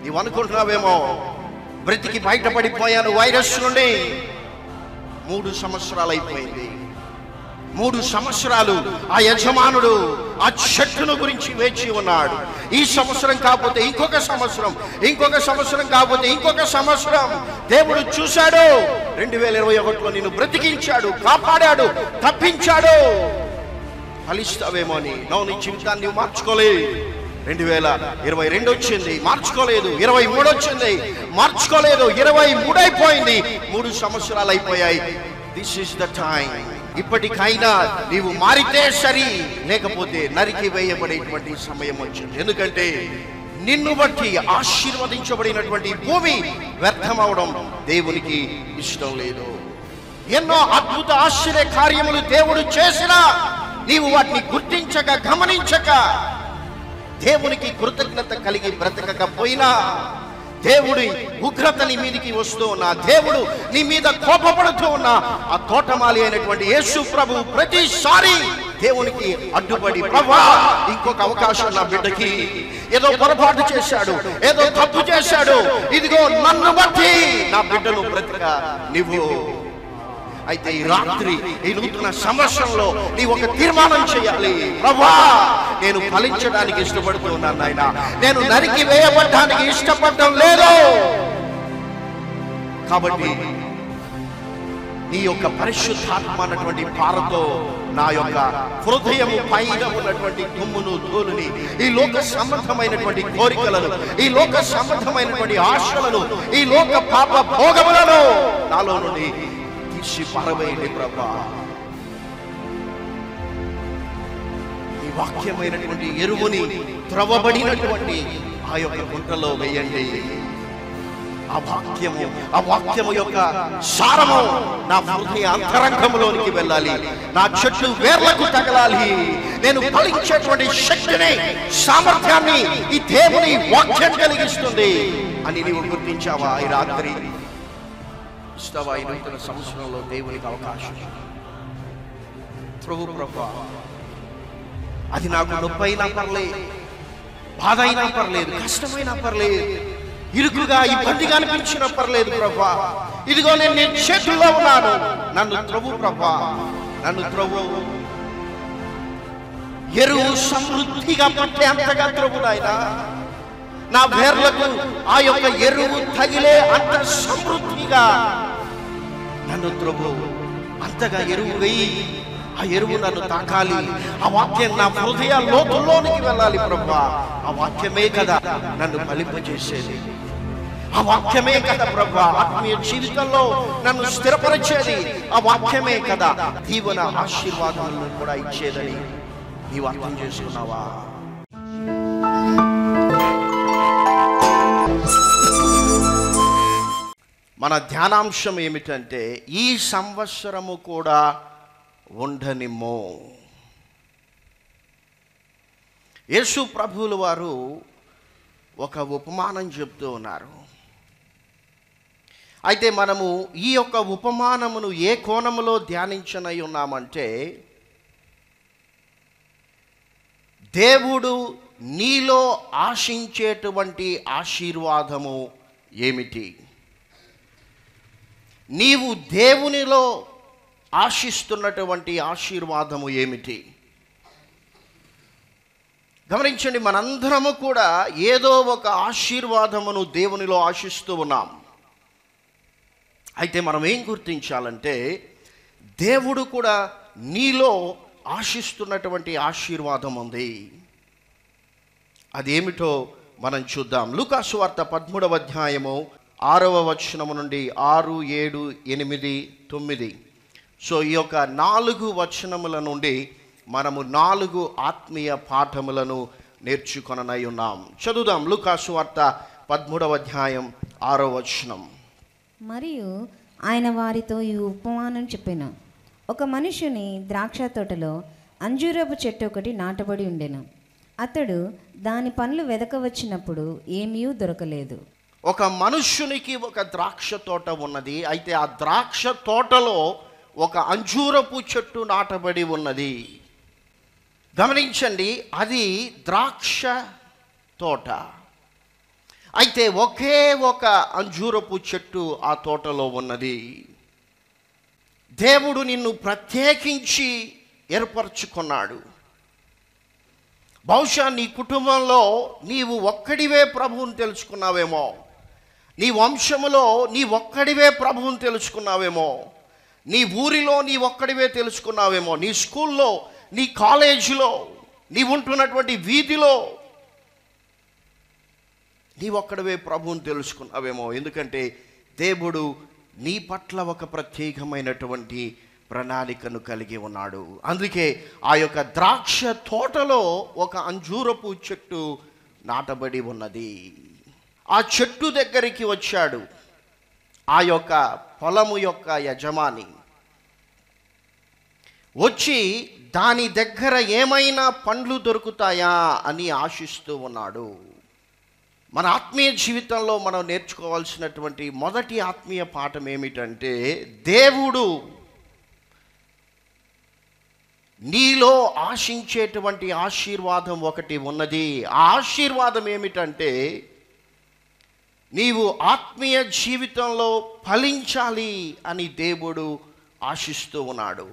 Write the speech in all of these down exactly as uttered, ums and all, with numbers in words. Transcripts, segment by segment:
నీవు అనుకుంటున్నావేమో బ్రతికి బయటపడిపోయాను వైరస్ నుండి. మూడు సంవత్సరాలు అయిపోయింది. మూడు సంవత్సరాలు ఆ యజమానుడు ఆ చెట్టును గురించి వేచి ఉన్నాడు. ఈ సంవత్సరం కాకపోతే ఇంకొక సంవత్సరం, ఇంకొక సంవత్సరం కాకపోతే ఇంకొక సంవత్సరం. దేవుడు చూశాడు. రెండు వేల ఇరవై ఒకటిలో నిన్ను బ్రతికించాడు, కాపాడాడు, తప్పించాడు. ఫలిస్తావేమో అని నవ్వు నీ జీవితాన్ని నువ్వు మార్చుకోలేదు. రెండు వేల ఇరవై రెండు వచ్చింది, మార్చుకోలేదు. ఇరవై మూడు వచ్చింది, మార్చుకోలేదు. ఇరవై మూడు అయిపోయింది, మూడు సంవత్సరాలు అయిపోయాయి. This is the time. ఇప్పటికైనా నీవు మారితే సరి, లేకపోతే నరికి వేయబడేటువంటి సమయం వచ్చింది. ఎందుకంటే నిన్ను బట్టి ఆశీర్వదించబడినటువంటి భూమి వ్యర్థమవడం దేవునికి ఇష్టం లేదు. ఎన్నో అద్భుత ఆశ్చర్య కార్యములు దేవుడు చేసినా నీవు వాటిని గుర్తించక, గమనించక, దేవునికి కృతజ్ఞత కలిగి బ్రతకకపోయినా, దేవుడి ఉగ్రత నీ మీదికి వస్తూ ఉన్నా, దేవుడు నీ మీద కోపపడుతూ ఉన్నా, ఆ తోటమాలి అయినటువంటి యేసు ప్రభు ప్రతిసారి దేవునికి అడ్డుపడి, ప్రభువా ఇంకొక అవకాశం నా బిడ్డకి, ఏదో పొరపాటు చేశాడు, ఏదో తప్పు చేశాడు, ఇదిగో నన్ను బట్టి నా బిడ్డను బ్రతక నీవు. అయితే ఈ రాత్రి, ఈ నూతన సంవత్సరంలో నీ ఒక తీర్మానం చేయాలి. ప్రభువా నేను ఫలించడానికి ఇష్టపడుతున్నాను నాయనా, నేను నరికి వేయబడ్డానికి ఇష్టపడటం లేదు. కాబట్టి నీ యొక్క పరిశుద్ధాత్మ అన్నటువంటి పారతో నా యొక్క హృదయము పైన ఉన్నటువంటి తుమ్మును, ధూళిని, ఈ లోక సంబంధమైనటువంటి కోరికలను, ఈ లోక సంబంధమైనటువంటి ఆశలను, ఈ లోక పాప భోగములను నాలో నుండి తీసి పారవేయండి ప్రభా. ఈ వాక్యమైనటువంటి ఎరువుని త్రవబడినటువంటి ఆ యొక్క గుంటలో వేయండి. ఆ వాక్యము, ఆ వాక్యము యొక్క సారము నా హృదయ అంతరంగంలోనికి వెళ్ళాలి. నా చెట్లు వేర్లకు తగలాలి. నేను ఫలించేటువంటి శక్తిని, సామర్థ్యాన్ని ఈ దేవుని వాక్యం కలిగిస్తుంది అని నీవు గుర్తించావా? ఈ రాత్రి ఇస్తావా? ఈ నూతన సంవత్సరంలో దేవునికి అవకాశం. ప్రభు ప్రభా, అది నాకు నొప్పి అయినా పర్లేదు, బాధ అయినా పర్లేదు, కష్టమైనా పర్లేదు, ఇరుకుగా ఇబ్బందిగా అనిపించినా పర్లేదు ప్రభా, ఇదిగో నేను నీ చేతుల్లో ఉన్నాను, నన్ను త్రవ్వు ప్రభా, నన్ను త్రవ్వు. ఎరువు సమృద్ధిగా పట్టే అంతగా త్రవ్వు నాయనా. నా వేర్లకు ఆ యొక్క ఎరువు తగిలే అంత సమృద్ధిగా నన్ను త్రవ్వు. అంతగా ఎరువు వేయి. ఆ ఎరువు నన్ను తాకాలి. ఆ వాక్యం నా హృదయ లోతుల్లోనికి వెళ్ళాలి ప్రభా. ఆ వాక్యమే కదా నన్ను ఫలింపజేసేది. ఆ వాక్యమే కదా ప్రభా ఆత్మీయ జీవితంలో నన్ను స్థిరపరిచేది. ఆ వాక్యమే కదా దీవెన, ఆశీర్వాదాలను కూడా ఇచ్చేదని నీవు అర్థం చేసుకున్నావా? మన ధ్యానాంశం ఏమిటంటే, ఈ సంవత్సరము కూడా ఉండనిమ్మో. యేసు ప్రభువుల వారు ఒక ఉపమానం చెప్తూ ఉన్నారు. అయితే మనము ఈ యొక్క ఉపమానమును ఏ కోణములో ధ్యానించనై ఉన్నామంటే, దేవుడు నీలో ఆశించేటువంటి ఆశీర్వాదము ఏమిటి, నీవు దేవునిలో ఆశిస్తున్నటువంటి ఆశీర్వాదము ఏమిటి. గమనించండి, మనందరము కూడా ఏదో ఒక ఆశీర్వాదమును దేవునిలో ఆశిస్తూ ఉన్నాం. అయితే మనం ఏం గుర్తించాలంటే, దేవుడు కూడా నీలో ఆశిస్తున్నటువంటి ఆశీర్వాదం ఉంది. అదేమిటో మనం చూద్దాం. లూకా సువార్త పదమూడవ అధ్యాయము ఆరవ వచనము నుండి ఆరు, ఏడు, ఎనిమిది, తొమ్మిది. సో ఈ యొక్క నాలుగు వచనముల నుండి మనము నాలుగు ఆత్మీయ పాఠములను నేర్చుకొననై ఉన్నాం. చదువుదాం. లూకా సువార్త పదమూడవ అధ్యాయం ఆరో వచనం. మరియు ఆయన వారితో ఈ ఉపమానం చెప్పెను. ఒక మనుషుని ద్రాక్ష తోటలో అంజూరపు చెట్టు ఒకటి నాటబడి ఉండెను. అతడు దాని పండ్లు వెదకవచ్చినప్పుడు ఏమీ దొరకలేదు. ఒక మనుష్యునికి ఒక ద్రాక్ష తోట ఉన్నది. అయితే ఆ ద్రాక్ష తోటలో ఒక అంజూరపు చెట్టు నాటబడి ఉన్నది. గమనించండి, అది ద్రాక్ష తోట. అయితే ఒకే ఒక అంజూరపు చెట్టు ఆ తోటలో ఉన్నది. దేవుడు నిన్ను ప్రత్యేకించి ఏర్పరచుకున్నాడు. బహుశా నీ కుటుంబంలో నీవు ఒక్కడివే ప్రభువుని తెలుసుకున్నావేమో, నీ వంశములో నీ ఒక్కడివే ప్రభువుని తెలుసుకున్నావేమో, నీ ఊరిలో నీ ఒక్కడివే తెలుసుకున్నావేమో, నీ స్కూల్లో, నీ కాలేజీలో, నీ ఉంటున్నటువంటి వీధిలో నీ ఒక్కడివే ప్రభువుని తెలుసుకున్నావేమో. ఎందుకంటే దేవుడు నీ పట్ల ఒక ప్రత్యేకమైనటువంటి ప్రణాళికను కలిగి ఉన్నాడు. అందుకే ఆ యొక్క ద్రాక్ష తోటలో ఒక అంజూరపు చెట్టు నాటబడి ఉన్నది. ఆ చెట్టు దగ్గరికి వచ్చాడు ఆ యొక్క పొలము యొక్క యజమాని. వచ్చి దాని దగ్గర ఏమైనా పండ్లు దొరుకుతాయా అని ఆశిస్తూ ఉన్నాడు. మన ఆత్మీయ జీవితంలో మనం నేర్చుకోవాల్సినటువంటి మొదటి ఆత్మీయ పాఠం ఏమిటంటే, దేవుడు నీలో ఆశించేటువంటి ఆశీర్వాదం ఒకటి ఉన్నది. ఆ ఆశీర్వాదం ఏమిటంటే, నీవు ఆత్మీయ జీవితంలో ఫలించాలి అని దేవుడు ఆశిస్తూ ఉన్నాడు.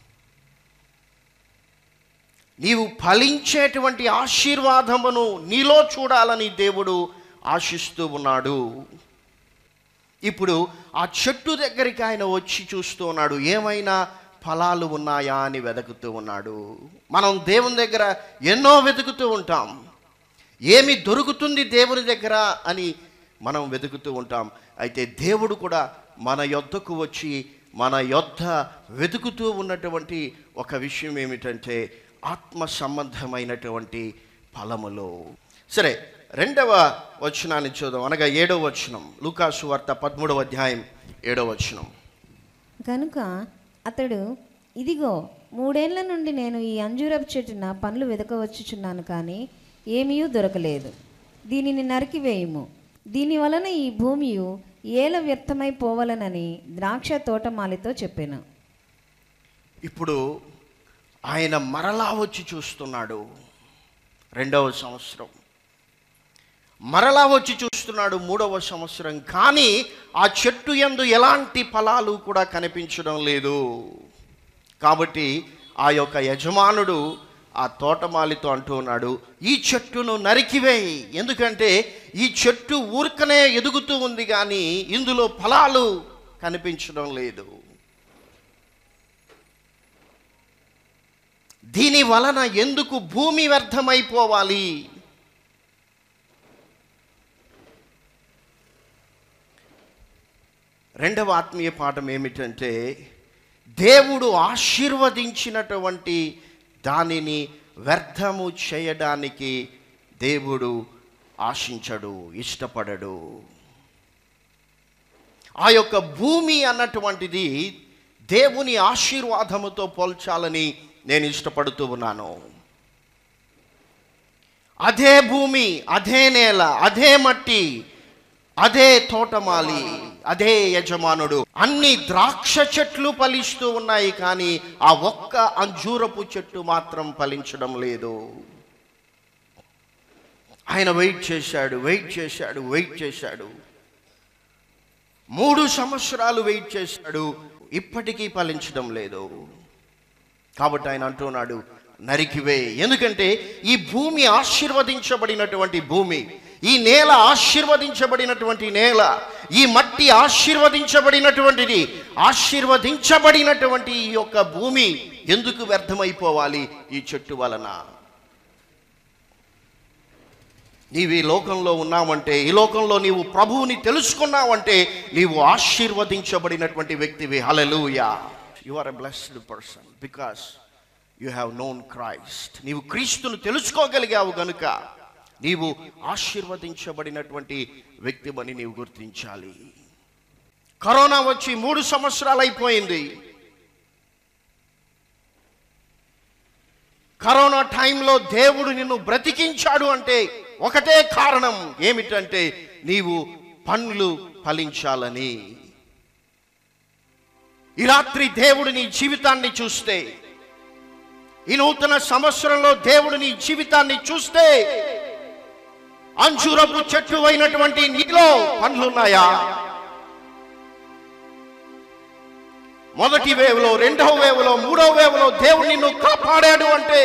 నీవు ఫలించేటువంటి ఆశీర్వాదమును నీలో చూడాలని దేవుడు ఆశిస్తూ ఉన్నాడు. ఇప్పుడు ఆ చెట్టు దగ్గరికి ఆయన వచ్చి చూస్తూ ఉన్నాడు, ఏమైనా ఫలాలు ఉన్నాయా అని వెతుకుతూ ఉన్నాడు. మనం దేవుని దగ్గర ఎన్నో వెతుకుతూ ఉంటాం, ఏమి దొరుకుతుంది దేవుని దగ్గర అని మనం వెతుకుతూ ఉంటాం. అయితే దేవుడు కూడా మన యొద్దకు వచ్చి మన యొద్ద వెతుకుతూ ఉన్నటువంటి ఒక విషయం ఏమిటంటే, ఆత్మ సంబంధమైనటువంటి ఫలములు. సరే, రెండవ వచనాన్ని చూద్దాం, అనగా ఏడవ వచనం. లూకాసు వార్త పదమూడవ అధ్యాయం ఏడవ వచనం. కనుక అతడు, ఇదిగో మూడేళ్ల నుండి నేను ఈ అంజూరపు చెట్టున పండ్లు వెదకవచ్చుచున్నాను, కానీ ఏమీ దొరకలేదు. దీనిని నరికివేయుము, దీని వలన ఈ భూమి ఏల వ్యర్థమైపోవలనని ద్రాక్ష తోటమాలితో చెప్పాను. ఇప్పుడు ఆయన మరలా వచ్చి చూస్తున్నాడు. రెండవ సంవత్సరం మరలా వచ్చి చూస్తున్నాడు, మూడవ సంవత్సరం. కానీ ఆ చెట్టు యందు ఎలాంటి ఫలాలు కూడా కనిపించడం లేదు. కాబట్టి ఆ యొక్క యజమానుడు ఆ తోటమాలితో అంటూ ఉన్నాడు, ఈ చెట్టును నరికివేయి, ఎందుకంటే ఈ చెట్టు ఊరికనే ఎదుగుతూ ఉంది కానీ ఇందులో ఫలాలు కనిపించడం లేదు. దీని వలన ఎందుకు భూమి వ్యర్థమైపోవాలి? రెండవ ఆత్మీయ పాఠం ఏమిటంటే, దేవుడు ఆశీర్వదించినటువంటి దానిని వ్యర్థము చేయడానికి దేవుడు ఆశించడు, ఇష్టపడడు. ఆ యొక్క భూమి అన్నటువంటిది దేవుని ఆశీర్వాదముతో పోల్చాలని నేను ఇష్టపడుతూ ఉన్నాను. అదే భూమి, అదే నేల, అదే మట్టి, అదే తోటమాలి, అదే యజమానుడు. అన్ని ద్రాక్ష చెట్లు ఫలిస్తూ ఉన్నాయి, కానీ ఆ ఒక్క అంజూరపు చెట్టు మాత్రం ఫలించడం లేదు. ఆయన వెయిట్ చేశాడు, వెయిట్ చేశాడు, వెయిట్ చేశాడు. మూడు సంవత్సరాలు వెయిట్ చేశాడు, ఇప్పటికీ ఫలించడం లేదు. కాబట్టి ఆయన అంటున్నాడు, నరికివే. ఎందుకంటే ఈ భూమి ఆశీర్వదించబడినటువంటి భూమి, ఈ నేల ఆశీర్వదించబడినటువంటి నేల, ఈ మట్టి ఆశీర్వదించబడినటువంటిది. ఆశీర్వదించబడినటువంటి ఈ యొక్క భూమి ఎందుకు వ్యర్థమైపోవాలి ఈ చెట్టు వలన? నీవు ఈ లోకంలో ఉన్నావంటే, ఈ లోకంలో నీవు ప్రభువుని తెలుసుకున్నావంటే నీవు ఆశీర్వదించబడినటువంటి వ్యక్తివి. హల్లెలూయా. You are a blessed person because you have known Christ. నీవు క్రీస్తును తెలుసుకోగలిగావు గనుక నీవు ఆశీర్వదించబడినటువంటి వ్యక్తివని నీవు గుర్తించాలి. కరోనా వచ్చి మూడు సంవత్సరాలు అయిపోయింది. కరోనా టైంలో దేవుడు నిన్ను బ్రతికించాడు అంటే ఒకటే కారణం, ఏమిటంటే నీవు పండ్లు ఫలించాలని. ఈ రాత్రి దేవుడు నీ జీవితాన్ని చూస్తే, ఈ నూతన సంవత్సరంలో దేవుడు నీ జీవితాన్ని చూస్తే అంజూరపు చెట్టు అయినటువంటి నీలో పండ్లున్నాయా? మొదటి వేవులో, రెండవ వేవులో, మూడవ వేవులో దేవుడు నిన్ను కాపాడాడు అంటే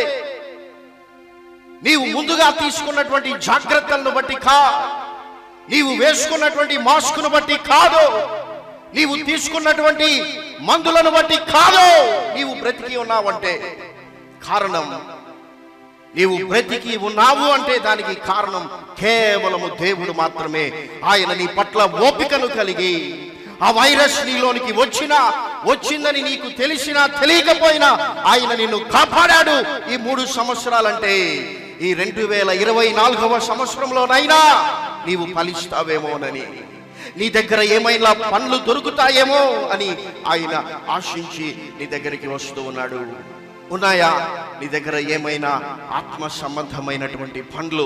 నీవు ముందుగా తీసుకున్నటువంటి జాగ్రత్తలను బట్టి కా నీవు వేసుకున్నటువంటి మాస్కును బట్టి కాదు, నీవు తీసుకున్నటువంటి మందులను బట్టి కాదు నీవు బ్రతికి ఉన్నావంటే కారణం, నీవు బ్రతికి ఉన్నావు అంటే దానికి కారణం కేవలము దేవుడు మాత్రమే. ఆయన నీ పట్ల ఓపికను కలిగి ఆ వైరస్ నీలోనికి వచ్చినా వచ్చిందని నీకు తెలిసినా తెలియకపోయినా ఆయన నిన్ను కాపాడాడు. ఈ మూడు సంవత్సరాలంటే ఈ రెండు వేల ఇరవై నాలుగవ సంవత్సరంలోనైనా నీవు ఫలిస్తావేమోనని, నీ దగ్గర ఏమైనా పండ్లు దొరుకుతాయేమో అని ఆయన ఆశించి నీ దగ్గరికి వస్తూ ఉన్నాడు. ఉన్నాయా నీ దగ్గర ఏమైనా ఆత్మ సంబంధమైనటువంటి పండ్లు?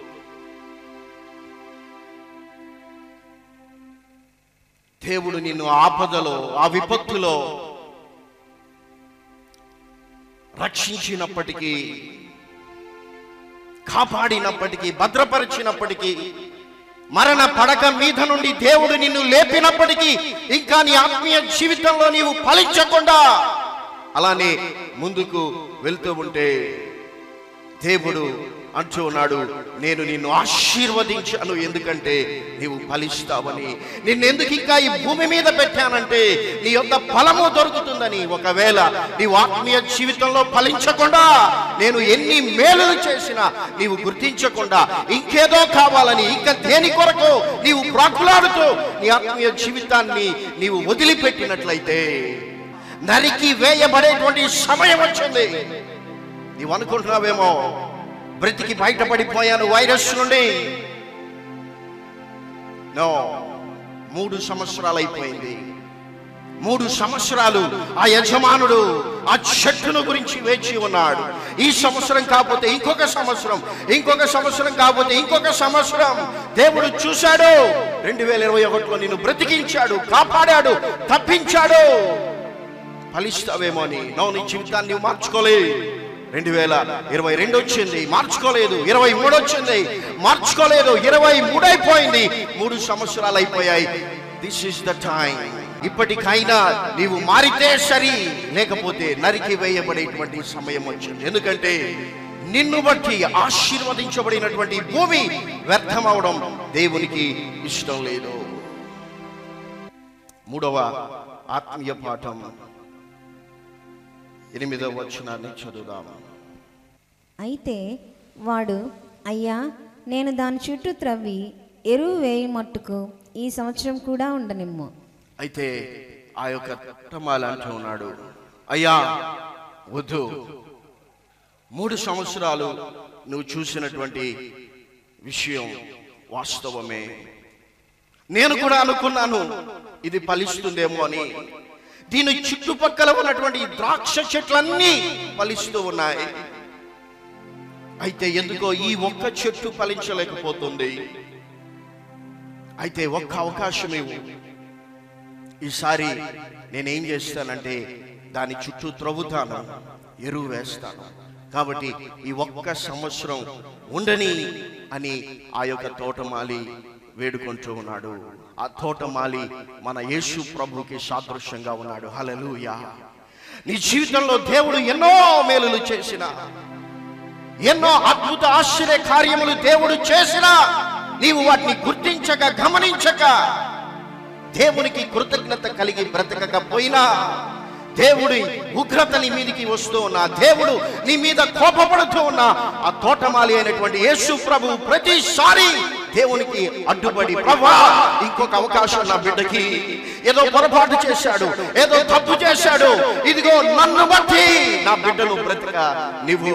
దేవుడు నిన్ను ఆపదలో, ఆ విపత్తులో రక్షించినప్పటికీ, కాపాడినప్పటికీ, భద్రపరిచినప్పటికీ, మరణ పడక మీద నుండి దేవుడు నిన్ను లేపినప్పటికీ ఇంకా నీ ఆత్మీయ జీవితంలో నీవు ఫలించకుండా అలానే ముందుకు వెళ్తూ ఉంటే దేవుడు అంటూ ఉన్నాడు, నేను నిన్ను ఆశీర్వదించాను ఎందుకంటే నీవు ఫలిస్తావని. నిన్నెందుకు ఇంకా ఈ భూమి మీద పెట్టానంటే నీ యొక్క ఫలము దొరుకుతుందని. ఒకవేళ నీవు ఆత్మీయ జీవితంలో ఫలించకుండా, నేను ఎన్ని మేలులు చేసినా నీవు గుర్తించకుండా ఇంకేదో కావాలని, ఇంకా దేని కొరకు నీవు ప్రాకులాడుతూ నీ ఆత్మీయ జీవితాన్ని నీవు వదిలిపెట్టినట్లయితే నరికి వేయబడేటువంటి సమయం వచ్చింది. నీవు అనుకుంటున్నావేమో బ్రతికి బయటపడిపోయాను వైరస్ నుండి. నో, మూడు సంవత్సరాలు అయిపోయింది. మూడు సంవత్సరాలు ఆ యజమానుడు ఆ చెట్టును గురించి వేచి ఉన్నాడు. ఈ సంవత్సరం కాకపోతే ఇంకొక సంవత్సరం, ఇంకొక సంవత్సరం కాకపోతే ఇంకొక సంవత్సరం. దేవుడు చూశాడు, రెండు వేల ఇరవై ఒకటిలో నిన్ను బ్రతికించాడు, కాపాడాడు, తప్పించాడు. ఫలిస్తావేమో అని. నో, నీ జీవితాన్ని నువ్వు మార్చుకోలే. రెండు వేల ఇరవై రెండు వచ్చింది, మార్చుకోలేదు. ఇరవై మూడు వచ్చింది, మార్చుకోలేదు. ఇరవై మూడు అయిపోయింది, మూడు సంవత్సరాలు అయిపోయాయి. This is the time. ఇప్పటికైనా నీవు మారితే సరి, లేకపోతే నరికి వేయబడేటువంటి సమయం వచ్చింది. ఎందుకంటే నిన్ను బట్టి ఆశీర్వదించబడినటువంటి భూమి వ్యర్థమవడం దేవునికి ఇష్టం లేదు. మూడవ ఆత్మీయ పాఠం ఎనిమిదవ వచనాన్ని చదువుదాం. అయితే వాడు, అయ్యా, నేను దాని చుట్టూ త్రవ్వి ఎరువు వేయి మట్టుకు ఈ సంవత్సరం కూడా ఉండనిమ్ము. అయితే ఆ యొక్క తోటమాలి అంటూ ఉన్నాడు, అయ్యా వద్దు, మూడు సంవత్సరాలు నువ్వు చూసినటువంటి విషయం వాస్తవమే. నేను కూడా అనుకున్నాను ఇది ఫలిస్తుందేమో అని. దీని చుట్టుపక్కల ఉన్నటువంటి ద్రాక్ష చెట్లన్నీ ఫలిస్తూ ఉన్నాయి. అయితే ఎందుకో ఈ ఒక్క చెట్టు ఫలించలేకపోతుంది. అయితే ఒక్క అవకాశం ఇవ్వు. ఈసారి నేనేం చేస్తానంటే దాని చుట్టూ త్రవ్వుతాను, ఎరువు వేస్తాను. కాబట్టి ఈ ఒక్క సంవత్సరం ఉండని అని ఆ యొక్క తోటమాలి వేడుకుంటూ ఉన్నాడు. ఆ తోటమాలి మన యేసు ప్రభుకి సాదృశ్యంగా ఉన్నాడు. హల్లెలూయా. నీ జీవితంలో దేవుడు ఎన్నో మేలులు చేసిన, ఎన్నో అద్భుత ఆశ్చర్య కార్యములు దేవుడు చేసిన, నీవు వాటిని గుర్తించక, గమనించక, దేవునికి కృతజ్ఞత కలిగి బ్రతకకపోయినా, దేవుడి ఉగ్రత నీ మీదికి వస్తూ ఉన్నా, దేవుడు నీ మీద కోపపడుతూ ఉన్నా, ఆ తోటమాలి అయినటువంటి యేసు ప్రభు ప్రతిసారి దేవునికి అడ్డుపడి, ప్రభువా ఇంకొక అవకాశం నా బిడ్డకి, ఏదో పొరపాటు చేశాడు, ఏదో తప్పు చేశాడు, ఇదిగో నన్ను బట్టి నా బిడ్డను బ్రతక నీవు.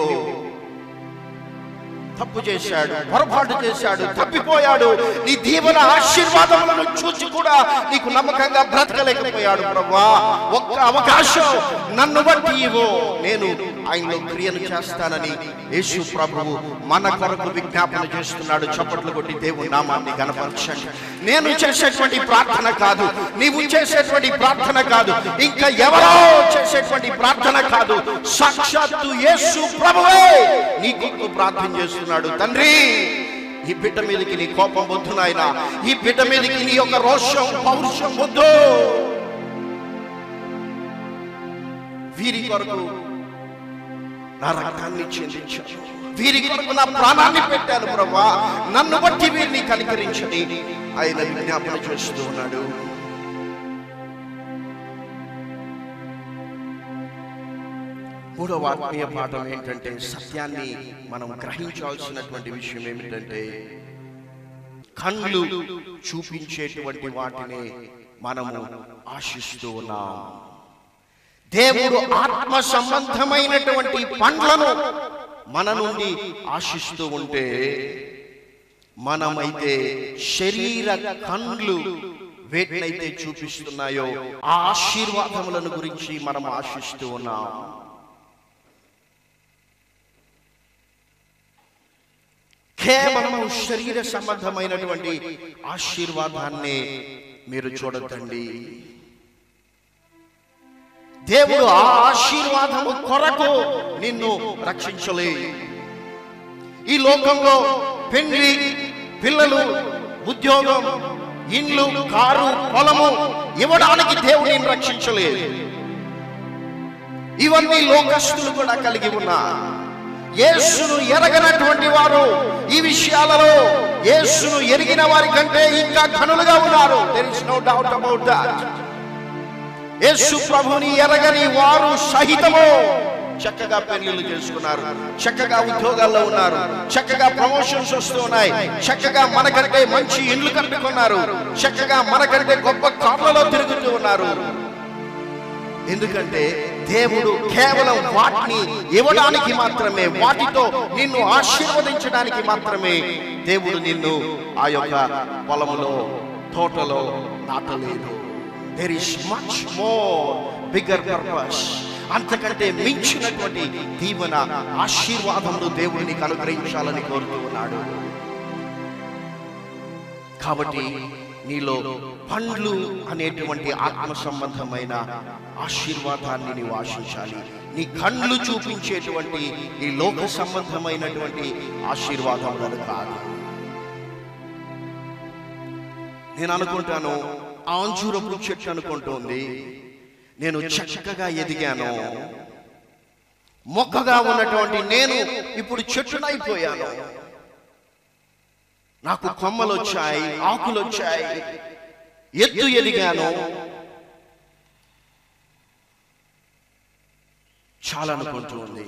తప్పు చేశాడు, పొరపాటు చేశాడు, తప్పిపోయాడు, నీ దీవెన ఆశీర్వాదములను చూసి కూడా నీకు నమ్మకంగా బ్రతకలేకపోయాడు. ప్రభువా ఒక్క అవకాశం నన్ను బట్టి ఇవ్వు, నేను ఆయనలో క్రియను చేస్తానని యేసు ప్రభువు మన కొరకు విజ్ఞాపన చేస్తున్నాడు. చప్పట్లు కొట్టి దేవుని నామాన్ని గణపరచండి. నేను చేసేటువంటి ప్రార్థన కాదు, నీవు చేసేటువంటి ప్రార్థన కాదు, ఇంకా ఎవరో చేసేటువంటి ప్రార్థన కాదు, సాక్షాత్తు యేసు ప్రభువే నీ కొరకు ప్రార్థన చేస్తున్నాడు. తండ్రి ఈ బిడ్డ మీదకి నీ కోపం వద్దు నాయన, ఈ బిడ్డ మీదకి నీ యొక్క రోషం పౌరుషం వద్దు. వీరి కొరకు నా రక్తాన్ని చెందించాను, వీరి కొరకు నా ప్రాణాన్ని పెట్టాను ప్రభువా, నన్ను బట్టి వీరిని కనికరించని ఆయన విజ్ఞాపన చేస్తూ ఉన్నాడు. మూడవ ఆత్మీయ పాఠం ఏంటంటే, సత్యాన్ని మనం గ్రహించాల్సినటువంటి విషయం ఏమిటంటే, కళ్ళు చూపించేటువంటి వాటిని మనము ఆశిస్తూ ఉన్నాం. దేవుడు ఆత్మ సంబంధమైనటువంటి పండ్లను మన నుండి ఆశిస్తూ ఉంటే, మనమైతే శరీర కళ్ళు వేటినైతే చూపిస్తున్నాయో ఆ ఆశీర్వాదములను గురించి మనం ఆశిస్తూ ఉన్నాం. కేవలం శరీర సంబంధమైనటువంటి ఆశీర్వాదాన్ని మీరు చూడొద్దండి. దేవుడు ఆ ఆశీర్వాదము కొరకు నిన్ను రక్షించలే. ఈ లోకంలో పెండ్లి, పిల్లలు, ఉద్యోగం, ఇండ్లు, కారు, పొలము ఇవ్వడానికి దేవుడు నిన్ను రక్షించలేదు. ఇవన్నీ లోకస్తులు కూడా కలిగి ఉన్నారు. యేసును ఎరగనటువంటి వారు ఈ విషయాలలో యేసును ఎరిగిన వారి కంటే ఇంకా ఘనులుగా ఉన్నారు. There is no doubt about that. యేసు ప్రభుని ఎరగని వారు సహితము చక్కగా పెళ్లిళ్ళు చేసుకున్నారు, చక్కగా ఉద్యోగాల్లో ఉన్నారు, చక్కగా ప్రమోషన్స్ వస్తూ ఉన్నాయి, చక్కగా మనకంటే మంచి ఇండ్లు కట్టుకున్నారు, చక్కగా మనకంటే గొప్ప కార్లలో తిరుగుతూ ఉన్నారు. ఎందుకంటే దేవుడు కేవలం వాటిని ఇవ్వడానికి మాత్రమే, వాటితో నిన్ను ఆశీర్వదించడానికి మాత్రమే దేవుడు నిన్ను ఆ యొక్క పొలములో, తోటలో నాటలేదు. There is much more bigger purpose. అంతకంటే మించినటువంటి దీవెన, ఆశీర్వాదములు దేవుడు నీకు అనుగ్రహించాలని కోరుతూ ఉన్నాడు. కాబట్టి నీలో పండ్లు అనేటువంటి ఆత్మ సంబంధమైన ఆశీర్వాదాన్ని నీవు ఆశించాలి. నీ కళ్ళు చూపించేటువంటి ఈ లోక సంబంధమైనటువంటి ఆశీర్వాదములను కాదు. నేను అనుకుంటాను, ఆ అంజూరపు చెట్టు అనుకుంటోంది, నేను చక్కగా ఎదిగాను, మొక్కగా ఉన్నటువంటి నేను ఇప్పుడు చెట్టునైపోయాను, నాకు కొమ్మలు వచ్చాయి, ఆకులు వచ్చాయి, ఎత్తు ఎదిగాను, చాలా అనుకుంటుంది.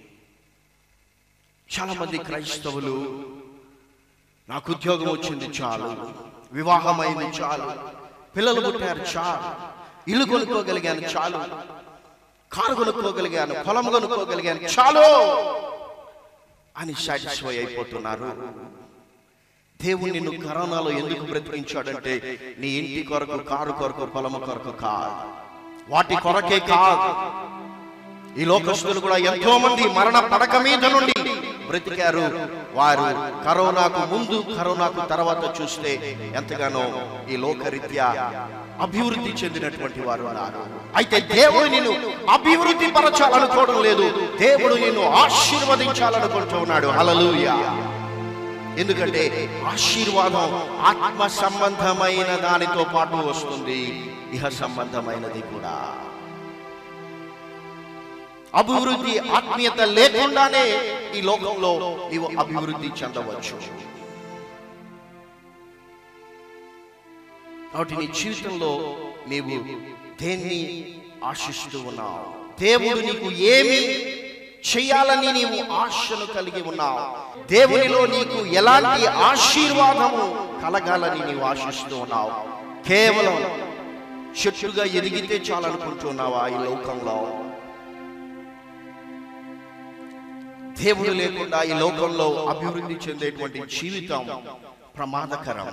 చాలా మంది క్రైస్తవులు, నాకు ఉద్యోగం వచ్చింది చాలు, వివాహమైంది చాలు, పిల్లలు పుట్టారు చాలు, ఇల్లు కొనుక్కోగలిగాను చాలు, కారు కొనుక్కోగలిగాను, పొలం కొనుక్కోగలిగాను చాలు అని సాటిస్ఫై అయిపోతున్నారు. దేవుడు నిన్ను కరోనాలో ఎందుకు బ్రతికించాడంటే నీ ఇంటి కొరకు, కారు కొరకు, పొలము కొరకు కాదు, వాటి కొరకే కాదు. ఈ లోకస్తులు కూడా ఎంతో మంది మరణ పడక మీద నుండి బ్రతికారు. వారు కరోనాకు ముందు, కరోనాకు తర్వాత చూస్తే ఎంతగానో ఈ లోకరీత్యా అభివృద్ధి చెందినటువంటి వారు ఉన్నారు. అయితే దేవుడు నిన్ను అభివృద్ధి పరచాలనుకోవడం లేదు, దేవుడు నిన్ను ఆశీర్వదించాలనుకుంటూ ఉన్నాడు. హల్లెలూయా. ఎందుకంటే ఆశీర్వాదం ఆత్మ సంబంధమైన దానితో పాటు వస్తుంది, ఇహ సంబంధమైనది కూడా. అభివృద్ధి, ఆత్మీయత లేకుండానే ఈ లోకంలో నీవు అభివృద్ధి చెందవచ్చు. కాబట్టి నీ జీవితంలో నీవు దేన్ని ఆశిస్తూ ఉన్నావు? దేవుడు నీకు ఏమి చేయాలని నీవు ఆశను కలిగి ఉన్నావు? దేవునిలో నీకు ఎలాంటి ఆశీర్వాదము కలగాలని నీవు ఆశిస్తూ ఉన్నావు? కేవలం చెట్టుగా ఎదిగితే చాలనుకుంటున్నావా ఈ లోకంలో? దేవుడు లేకుండా ఈ లోకంలో అభివృద్ధి చెందేటువంటి జీవితం ప్రమాదకరం.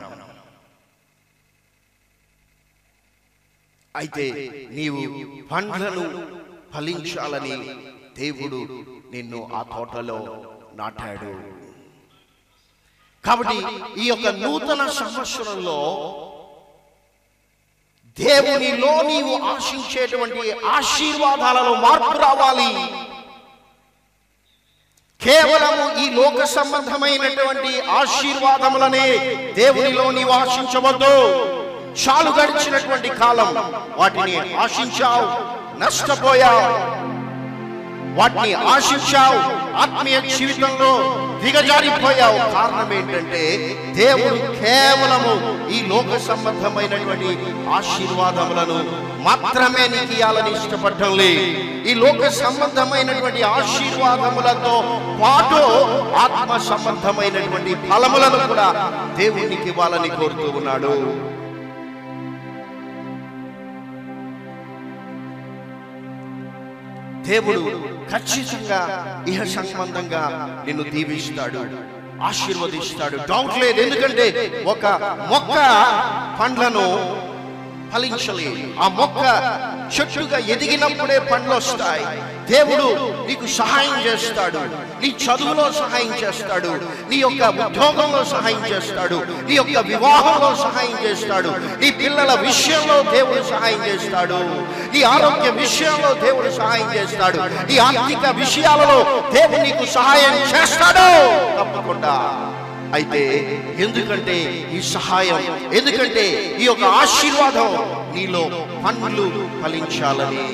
అయితే నీవు పండ్లను ఫలించాలని దేవుడు నిన్ను ఆ తోటలో నాటాడు. కాబట్టి ఈ యొక్క నూతన సంవత్సరంలో దేవునిలో నీవు ఆశించేటువంటి ఆశీర్వాదాలలో మార్పు రావాలి. కేవలము ఈ లోక సంబంధమైనటువంటి ఆశీర్వాదములనే దేవునిలో నీవు ఆశించవద్దు. చాలు గడిచినటువంటి కాలం వాటిని ఆశించావు, నష్టపోయావు. వాటిని ఆశించావు, ఆత్మీయ జీవితంలో దిగజారిపోయావు. కారణం ఏంటంటే దేవుడు కేవలము ఈ లోక సంబంధమైనటువంటి ఆశీర్వాదములను మాత్రమే నీకు ఇవ్వాలని ఇష్టపడటం లేదు. ఈ లోక సంబంధమైనటువంటి ఆశీర్వాదములతో పాటు ఆత్మ సంబంధమైనటువంటి ఫలములను కూడా దేవునికి ఇవ్వాలని కోరుతూ ఉన్నాడు. దేవుడు ఖచ్చితంగా ఇహ సంబంధంగా నిన్ను దీవిస్తాడు, ఆశీర్వదిస్తాడు, డౌట్ లేదు. ఎందుకంటే ఒక మొక్క పండ్లను ఫలించలేదు. ఆ మొక్క చెట్టుగా ఎదిగినప్పుడే పండ్లు వస్తాయి. దేవుడు నీకు సహాయం చేస్తాడు, నీ చదువులో సహాయం చేస్తాడు, నీ యొక్క ఉద్యోగంలో సహాయం చేస్తాడు, నీ యొక్క వివాహంలో సహాయం చేస్తాడు, నీ పిల్లల విషయంలో దేవుడు సహాయం చేస్తాడు, నీ ఆరోగ్య విషయంలో దేవుడు సహాయం చేస్తాడు, నీ ఆర్థిక విషయాలలో దేవుడు నీకు సహాయం చేస్తాడు తప్పకుండా. అయితే ఎందుకంటే ఈ సహాయం, ఎందుకంటే ఈ యొక్క ఆశీర్వాదం నీలో పండ్లు ఫలించాలని.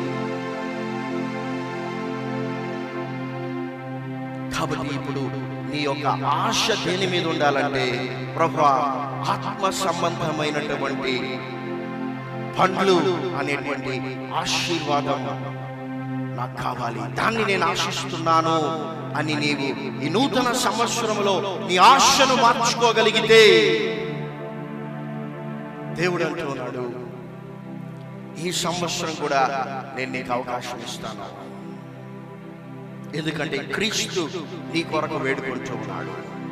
కాబట్టి ఇప్పుడు నీ యొక్క ఆశ దేని మీద ఉండాలంటే, ప్రభువా ఆత్మ సంబంధమైనటువంటి పండ్లు అనేటువంటి ఆశీర్వాదం నాకు కావాలి, దాన్ని నేను ఆశిస్తున్నాను అని నీవు ఈ నూతన సంవత్సరంలో నీ ఆశను మార్చుకోగలిగితే దేవుడు అంటున్నాడు, ఈ సంవత్సరం కూడా నేను నీకు అవకాశం ఇస్తాను. ఎందుకంటే క్రీస్తు నీ కొరకు వేడుకుంటూ ఉన్నాడు.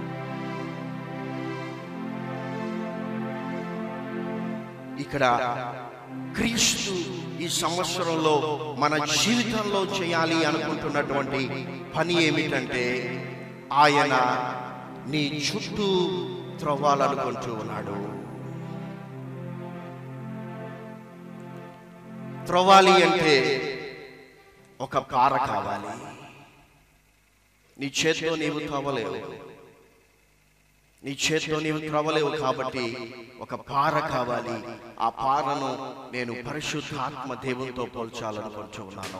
ఇక్కడ క్రీస్తు ఈ సంవత్సరంలో మన జీవితంలో చేయాలి అనుకుంటున్నటువంటి పని ఏమిటంటే, ఆయన నీ చుట్టూ త్రవ్వాలనుకుంటూ ఉన్నాడు. త్రవ్వాలి అంటే ఒక పార కావాలి. నీ చేతిలో నీవు త్రవ్వలేవు, నీ చేతిలో నీవు త్రవ్వలేవు కాబట్టి ఒక పార కావాలి. ఆ పారను నేను పరిశుద్ధాత్మ దేవునితో పోల్చాలనుకుంటూ ఉన్నాను.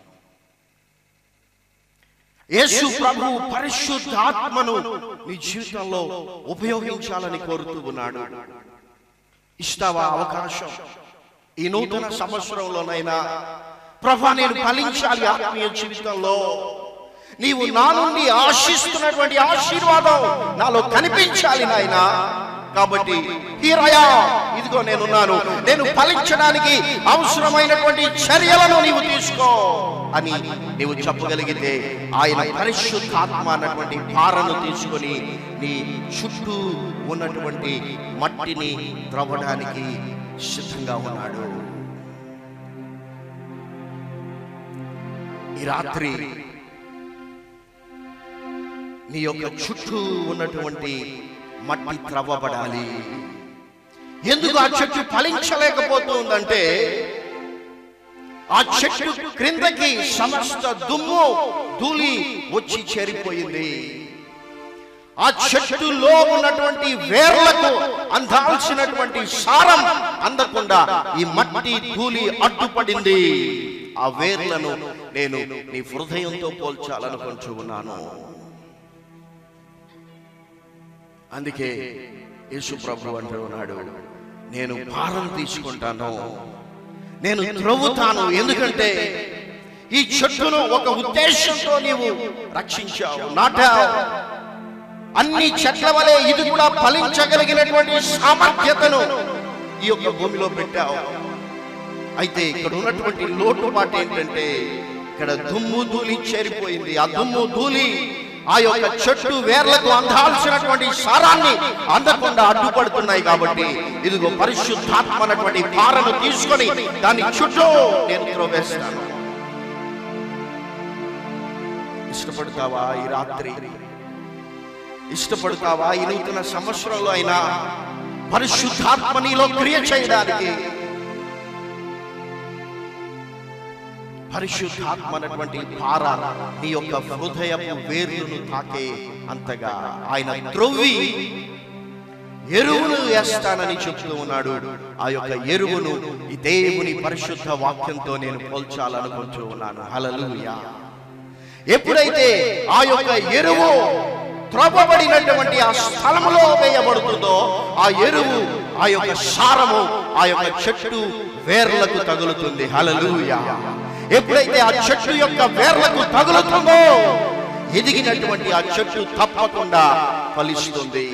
యేసు ప్రభు పరిశుద్ధాత్మను నీ జీవితంలో ఉపయోగించాలని కోరుతూ ఉన్నాడు. ఇస్తావా అవకాశం? ఈ నూతన సంవత్సరంలోనైనా ప్రభు నేను ఫలించాలి ఆత్మీయ జీవితంలో, నీవు నా నుండి ఆశిస్తున్నటువంటి ఆశీర్వాదం నాలో కనిపించాలి నాయనా. కాబట్టి హీరయా, ఇదిగో నేనున్నాను, నేను ఫలించడానికి అవసరమైనటువంటి చర్యలను నీవు తీసుకో అని నీవు చెప్పగలిగితే, ఆయన పరిశుద్ధాత్మ అన్నటువంటి పారను తీసుకొని నీ చుట్టూ ఉన్నటువంటి మట్టిని త్రవ్వడానికి సిద్ధంగా ఉన్నాడు. ఈ రాత్రి నీ యొక్క చుట్టూ ఉన్నటువంటి మట్టి త్రవ్వబడాలి. ఎందుకు ఆ చెట్టు ఫలించలేకపోతుందంటే, ఆ చెట్టు క్రిందకి సమస్త దుమ్ము ధూళి వచ్చి చేరిపోయింది. ఆ చెట్టులో ఉన్నటువంటి వేర్లకు అందాల్సినటువంటి సారం అందకుండా ఈ మట్టి ధూళి అడ్డుపడింది. ఆ వేర్లను నేను నీ హృదయంతో పోల్చాలనుకుంటూ ఉన్నాను. అందుకే యేసు ప్రభు అంటూ ఉన్నాడు, నేను భారం తీసుకుంటాను, నేను త్రవ్వుతాను. ఎందుకంటే ఈ చెట్టును ఒక ఉద్దేశంతో నీవు రక్షించావు, నాటావు. అన్ని చెట్ల వలె ఇది కూడా ఫలించగలిగినటువంటి సామర్థ్యతను ఈ యొక్క భూమిలో పెట్టావు. అయితే ఇక్కడ ఉన్నటువంటి లోటుపాటు ఏంటంటే, ఇక్కడ దుమ్ము ధూళి చేరిపోయింది. ఆ దుమ్ము ధూళి ఆ యొక్క చెట్టు వేర్లకు అందాల్సినటువంటి సారాన్ని అందకుండా అడ్డుపడుతున్నాయి. కాబట్టి ఇదిగో పరిశుద్ధాత్మ అన్నటువంటి పారను తీసుకొని దాని చుట్టూ నేను త్రవ్వేస్తాను. ఇష్టపడతావా ఈ రాత్రి? ఇష్టపడతావా ఈ నూతన సంవత్సరంలో అయినా పరిశుద్ధాత్మ నీలో క్రియ చేయడానికి? పరిశుద్ధాత్మ అన్నటువంటి పార నీ యొక్క హృదయపు వేర్లను తాకే అంతగా ఆయన త్రొవ్వి ఎరువును వేస్తానని చెప్తూ ఉన్నాడు. ఆ యొక్క ఎరువును ఈ దేవుని పరిశుద్ధ వాక్యంతో నేను పోల్చాలనుకుంటూ ఉన్నాను. హల్లెలూయా. ఎప్పుడైతే ఆ యొక్క ఎరువు త్రవ్వబడినటువంటి ఆ స్థలములో వేయబడుతుందో ఆ ఎరువు, ఆ యొక్క సారము ఆ యొక్క చెట్టు వేర్లకు తగులుతుంది. హల్లెలూయా. ఎప్పుడైతే ఆ చెట్టు యొక్క వేర్లకు తగులుతుందో ఎదిగినటువంటి ఆ చెట్టు తప్పకుండా ఫలిస్తుంది.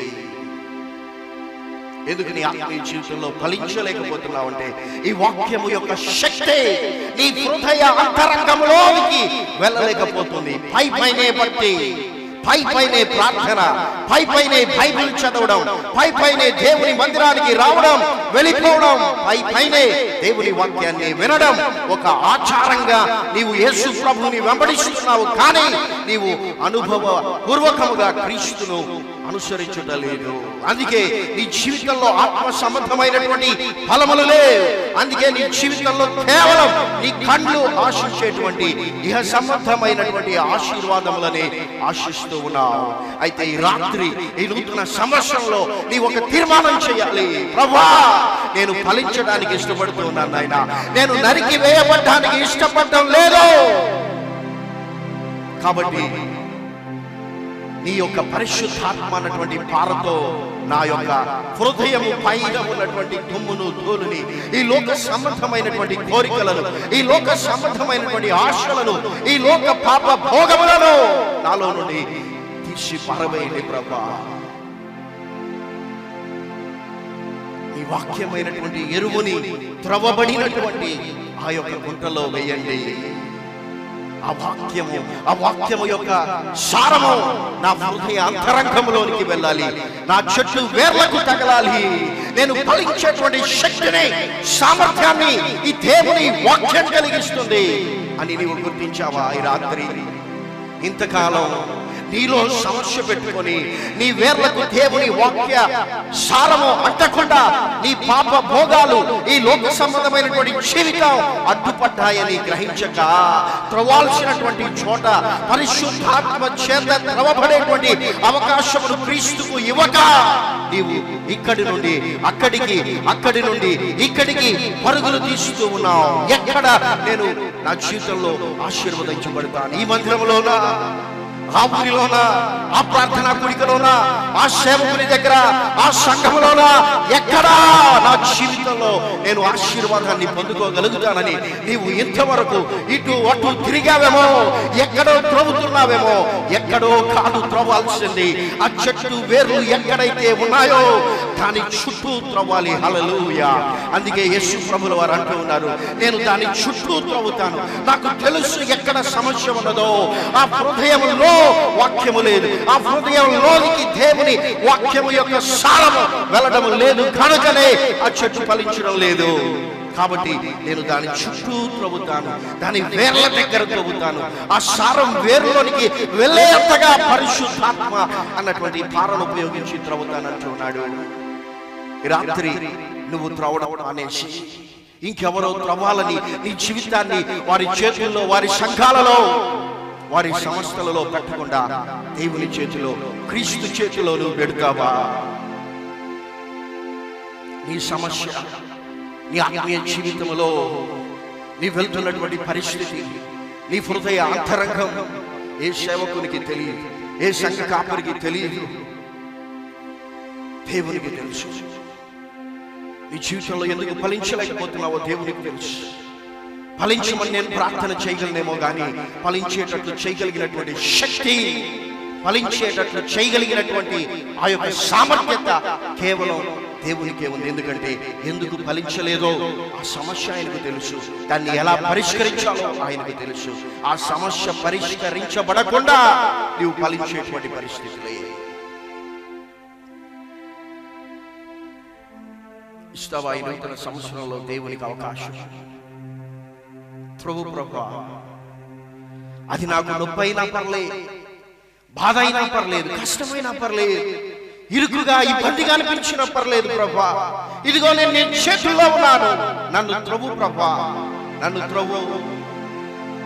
ఎందుకు నీ ఆత్మీయ జీవితంలో ఫలించలేకపోతున్నావు అంటే ఈ వాక్యము యొక్క శక్తి నీ హృదయ అంతరంగంలోనికి వెళ్ళలేకపోతుంది. పై పైనే బట్టి, పై పైనే ప్రార్థన, పై పైనే బైబిల్ చదవడం, పై పైనే దేవుని మందిరానికి రావడం, వెళ్ళిపోవడం, పై పైనే దేవుని వాక్యాన్ని వినడం ఒక ఆచారంగా నీవు యేసు ప్రభువుని వెంబడిస్తున్నావు. కానీ నీవు అనుభవ పూర్వకముగా క్రీస్తును అనుసరించలేదు. అందుకే నీ జీవితంలో ఆత్మ సంబంధమైనటువంటి ఫలములు లేవు. అందుకే నీ జీవితంలో కేవలం నీ కళ్ళు ఆశించేటువంటి ఇహ సంబంధమైనటువంటి ఆశీర్వాదములని ఆశిస్తూ ఉన్నావు. అయితే ఈ రాత్రి ఈ నూతన సంవత్సరంలో నీ ఒక తీర్మానం చేయాలి. ప్రభువా, నేను ఫలించడానికి ఇష్టపడుతున్నాను నాయన, నేను నరికి వేయబడ్డానికి ఇష్టపడటం లేదు. కాబట్టి నీ యొక్క పరిశుద్ధాత్మ అన్నటువంటి పారతో నా యొక్క హృదయము పైన ఉన్నటువంటి దుమ్మును ధూళిని, ఈ లోక సంబంధమైనటువంటి కోరికలను, ఈ లోక సంబంధమైనటువంటి ఆశలను, ఈ లోక పాప భోగములను నాలో నుండి తీసి పారవేయండి ప్రభా. ఈ వాక్యమైనటువంటి ఎరువుని త్రవ్వబడినటువంటి ఆ యొక్క గుంటలో వేయండి. ఆ వాక్యము ఆ వాక్యము యొక్క సారము నా హృదయ అంతరంగంలోనికి వెళ్ళాలి. నా చెట్టు వేర్లకు తగలాలి. నేను ఫలించేటువంటి శక్తిని, సామర్థ్యాన్ని ఈ దేవుని వాక్యం కలిగిస్తుంది అని నీవు గుర్తించావా? ఈ రాత్రి ఇంతకాలం నీలో సమస్య పెట్టుకొని నీ వేర్లకు దేవుని వాక్య సారము అంటకుండా నీ పాప భోగాలు, ఈ లోక సంబంధమైనటువంటి జీవితం అడ్డుపడ్డాయని గ్రహించక త్రవాల్సినటువంటి చోట పరిశుద్ధాత్మ చేత త్రవబడేటువంటి అవకాశమును క్రీస్తుకు ఇవ్వక నీవు ఇక్కడి నుండి అక్కడికి, అక్కడి నుండి ఇక్కడికి పరుగులు తీస్తూ ఉన్నావు. ఎక్కడ నేను నా జీవితంలో ఆశీర్వదించబడతాను? ఈ మందిరంలోనా, ఆ ఊరిలోనా, ఆ ప్రార్థనా కుడికలోనా, ఆ సేవకుని దగ్గర, ఆ సంఘంలోనా, ఎక్కడా నా జీవితంలో నేను ఆశీర్వాదాన్ని పొందుకోగలుగుతానని నీవు ఇంతవరకు ఇటు అటు తిరిగావేమో, ఎక్కడో త్రవ్వుతున్నావేమో. ఎక్కడో కాదు త్రవ్వాల్సింది. ఆ చెట్టు వేర్లు ఎక్కడైతే ఉన్నాయో దాని చుట్టూ త్రవ్వాలి. హల్లెలూయా. అందుకే యేసు ప్రభువుల వారు అంటూ ఉన్నారు, నేను దాని చుట్టూ త్రవ్వుతాను. నాకు తెలుసు ఎక్కడ సమస్య ఉన్నదో. ఆ హృదయంలో వాక్యము లేదు, ఆ హృదయంలోనికి దేవుని వాక్యము యొక్క సారము వెళ్ళడం లేదు. కనుకనే ఆ చెట్టు ఫలించడం లేదు. కాబట్టి నేను దాని చుట్టూ త్రవ్వుతాను, దాని వేర్ల దగ్గర త్రవ్వుతాను. ఆ సారం వేరులోనికి వెళ్ళేంతగా పరిశుద్ధాత్మ అన్నటువంటి పారను ఉపయోగించి త్రవ్వుతానంటున్నాడు. రాత్రి నువ్వు త్రవ్వడం అనేసి ఇంకెవరో త్రవ్వాలని నీ జీవితాన్ని వారి చేతుల్లో, వారి సంఘాలలో, వారి సంస్థలలో పెట్టకుండా దేవుని చేతిలో, క్రీస్తు చేతిలో నువ్వు పెడతావా? నీ సమస్య, నీ ఆత్మీయ జీవితంలో నీ వెళ్తున్నటువంటి పరిస్థితి, నీ హృదయ అంతరంగం ఏ సేవకునికి తెలియదు, ఏ సంఘ కాపరికి తెలియదు, దేవునికి తెలుసు. నీ జీవితంలో ఎందుకు ఫలించలేకపోతున్నావో దేవునికి తెలుసు. ఫలించమని నేను ప్రార్థన చేయగలనేమో కానీ ఫలించేటట్లు చేయగలిగినటువంటి శక్తి, ఫలించేటట్లు చేయగలిగినటువంటి ఆ యొక్క సామర్థ్యత కేవలం దేవునికే ఉంది. ఎందుకంటే ఎందుకు ఫలించలేదో ఆ సమస్య ఆయనకు తెలుసు. దాన్ని ఎలా పరిష్కరించాలో ఆయనకు తెలుసు. ఆ సమస్య పరిష్కరించబడకుండా నీవు ఫలించేటువంటి పరిస్థితులే. ఇస్తావా ఈ నూతన సంవత్సరంలో దేవునికి అవకాశం? ప్రభు ప్రభా, అది నాకు నొప్పి అయినా పర్లేదు, బాధ అయినా పర్లేదు, కష్టమైనా పర్లేదు, ఇరుకుగా ఇబ్బందిగా అనిపించినా పర్లేదు ప్రభా, ఇదిగో నేను నీ చేతుల్లో ఉన్నాను, నన్ను త్రవ్వు ప్రభా, నన్ను త్రవ్వు.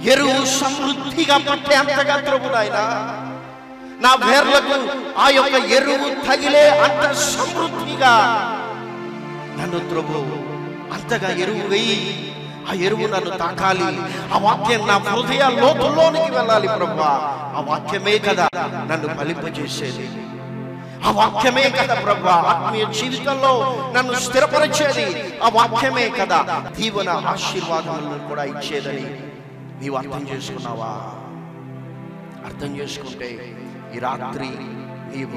ఎరువు సమృద్ధిగా పట్టేంతగా త్రవ్వు నాయనా. నా వేర్లకు ఆ యొక్క ఎరువు తగిలే అంత సమృద్ధిగా నన్ను త్రవ్వు. అంతగా ఎరువు వేయి. ఆ ఎరువు నన్ను తాకాలి. ఆ వాక్యం నా హృదయ లోతుల్లోనికి వెళ్ళాలి ప్రభువా. ఆ వాక్యమే కదా నన్ను ఫలింపజేసేది. ఆ వాక్యమే కదా ప్రభువా ఆత్మీయ జీవితంలో నన్ను స్థిరపరిచేది. ఆ వాక్యమే కదా దీవెన ఆశీర్వాదాలను కూడా ఇచ్చేదని నీవు అర్థం చేసుకున్నావా? అర్థం చేసుకుంటే ఈ రాత్రి నీవు